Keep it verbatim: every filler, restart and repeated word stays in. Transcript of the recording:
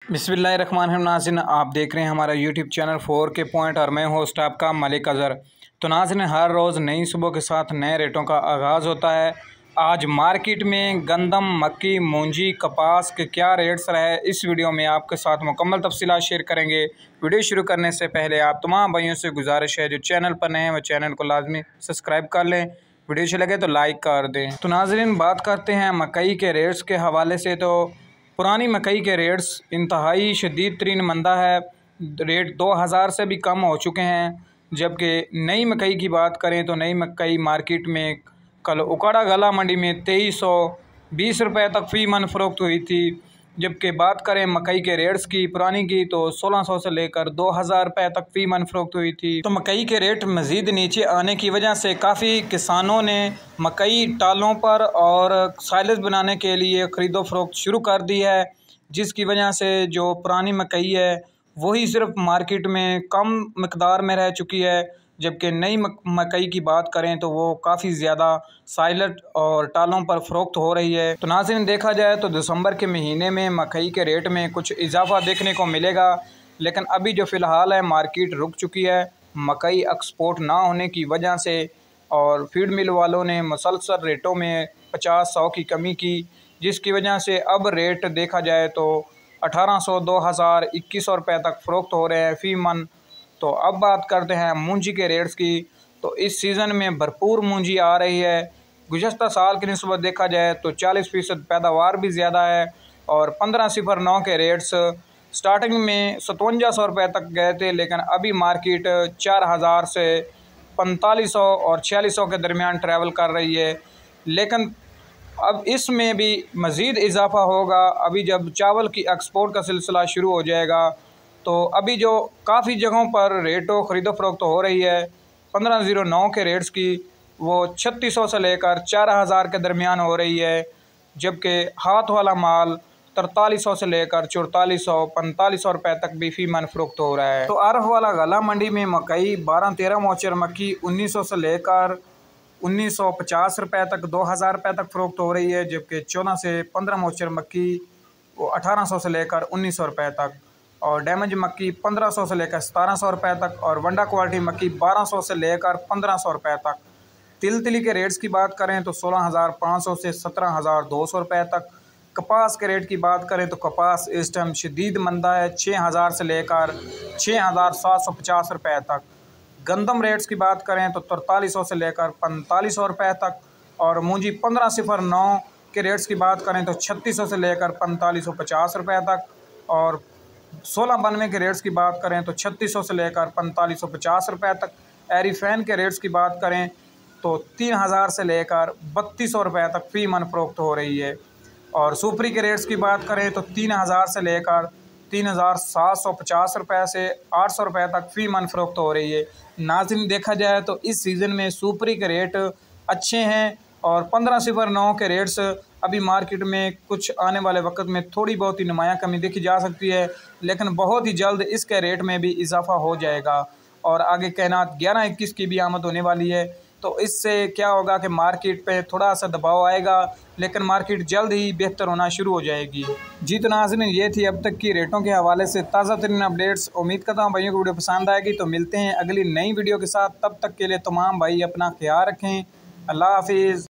बिस्मिल्लाहिर्रहमानिर्रहीम। नाज़रीन, आप देख रहे हैं हमारा YouTube channel four K point और मैं होस्ट आपका मलिक अज़हर। तो नाज़रीन, हर रोज़ नई सुबह के साथ नए रेटों का आगाज़ होता है। आज मार्केट में गंदम, मक्की, मूंजी, कपास के क्या रेट्स रहे, इस वीडियो में आपके साथ मुकम्मल तफसीलात शेयर करेंगे। वीडियो शुरू करने से पहले आप तमाम भाइयों से गुजारिश है जो चैनल पर नए हैं वो चैनल को लाजमी सब्सक्राइब कर लें, वीडियो अच्छी लगे तो लाइक कर दें। तो नाज़रीन, बात करते हैं मकई के रेट्स के हवाले से। तो पुरानी मकई के रेट्स इंतहाई शदीद तरीन मंदा है, रेट दो हज़ार से भी कम हो चुके हैं। जबकि नई मकई की बात करें तो नई मकई मार्केट में कल उकाड़ा गला मंडी में तेईस सौ बीस रुपये तक फ़ी मन फ़रोख्त हुई थी। जबकि बात करें मकई के रेट्स की पुरानी की तो सोलह सौ से लेकर दो हज़ार रुपये तक फ़ी मन फ़रोख्त हुई थी। तो मकई के रेट मज़ीद नीचे आने की वजह से काफ़ी किसानों ने मकई टालों पर और साइलेज बनाने के लिए ख़रीदो फ़रोख्त शुरू कर दी है, जिसकी वजह से जो पुरानी मकई है वही सिर्फ मार्केट में कम मकदार में रह चुकी है। जबकि नई मकई की बात करें तो वो काफ़ी ज़्यादा साइलेंट और टालों पर फ़रोख्त हो रही है। तो नाज़रीन, देखा जाए तो दिसंबर के महीने में मकई के रेट में कुछ इजाफा देखने को मिलेगा, लेकिन अभी जो फ़िलहाल है मार्केट रुक चुकी है मकई एक्सपोर्ट ना होने की वजह से। और फीड मिल वालों ने मुसलसल रेटों में पचास सौ की कमी की, जिसकी वजह से अब रेट देखा जाए तो अठारह सौ दो हज़ार इक्कीस सौ रुपये तक फ़रोख्त हो रहे हैं फ़ी मन। तो अब बात करते हैं मूंजी के रेट्स की। तो इस सीज़न में भरपूर मूंजी आ रही है। गुज़श्ता साल की निस्बत देखा जाए तो चालीस फ़ीसद पैदावार भी ज़्यादा है। और पंद्रह सिफर नौ के रेट्स स्टार्टिंग में सतवंजा सौ रुपये तक गए थे, लेकिन अभी मार्केट चार हज़ार से पैंतालीस सौ और छियालीस सौ के दरमियान ट्रैवल कर रही है। लेकिन अब इसमें भी मज़ीद इजाफा होगा अभी जब चावल की एक्सपोर्ट का सिलसिला शुरू हो जाएगा। तो अभी जो काफ़ी जगहों पर रेटों ख़रीदो फ़रोख्त हो रही है पंद्रह ज़ीरो नौ के रेट्स की, वो छत्तीस सौ से लेकर चार हज़ार के दरमियान हो रही है। जबकि हाथ वाला माल तरतालीस सौ से लेकर चौतालीस सौ पैंतालीस सौ रुपये तक भी फ़ी मन फ़रोख्त हो रहा है। तो अरफ वाला गला मंडी में मकई बारह तेरह मोचर मक्की उन्नीस सौ से लेकर उन्नीस सौ पचास रुपये तक दो हज़ार रुपये तक फ़रोख्त हो रही है। जबकि चौदह से पंद्रह मोचर मक्की वो अठारह सौ से लेकर उन्नीस सौ रुपये तक, और डैमेज मक्की पंद्रह सौ से लेकर सतारह सौ रुपये तक, और वंडा क्वालिटी मक्की बारह सौ से लेकर पंद्रह सौ रुपये तक। तिल तिली के रेट्स की बात करें तो सोलह हज़ार पाँच सौ से सत्रह हज़ार दो सौ रुपये तक। कपास के रेट की बात करें तो कपास इस टाइम शदीद मंदा है, छः हज़ार से लेकर छः हज़ार सात सौ पचास रुपये तक। गंदम रेट्स की बात करें तो तरतालीस सौ से लेकर पैंतालीस सौ रुपये तक। और मूंजी पंद्रह सिफर नौ के रेट्स की बात करें तो छत्तीस सौ से लेकर पैंतालीस सौ पचास रुपये तक। और सोलह बानवे के रेट्स की बात करें तो छत्तीस सौ से लेकर पैंतालीस सौ पचास रुपये तक। एरीफैन के रेट्स की बात करें तो तीन हज़ार से लेकर बत्तीस सौ रुपये तक फ़ी मन फ़रोख्त हो रही है। और सुपरी के रेट्स की बात करें तो तीन हज़ार से लेकर तीन हज़ार सात सौ पचास रुपये से आठ सौ रुपये तक फ़ी मन फ़रोख्त हो रही है। नाज़रीन, देखा जाए तो इस सीज़न में सुपरी के रेट अच्छे हैं और पंद्रह सिफर नौ के रेट्स अभी मार्केट में कुछ आने वाले वक्त में थोड़ी बहुत ही नुमाया कमी देखी जा सकती है, लेकिन बहुत ही जल्द इसके रेट में भी इजाफा हो जाएगा। और आगे कहनात ग्यारह इक्कीस की भी आमद होने वाली है। तो इससे क्या होगा कि मार्केट पे थोड़ा सा दबाव आएगा, लेकिन मार्केट जल्द ही बेहतर होना शुरू हो जाएगी। जी तो नाज़रीन, ये थी अब तक की रेटों के हवाले से ताज़ा तरीन अपडेट्स। उम्मीद करता हूँ भाइयों को वीडियो पसंद आएगी। तो मिलते हैं अगली नई वीडियो के साथ, तब तक के लिए तमाम भाई अपना ख्याल रखें। अल्लाह हाफिज़।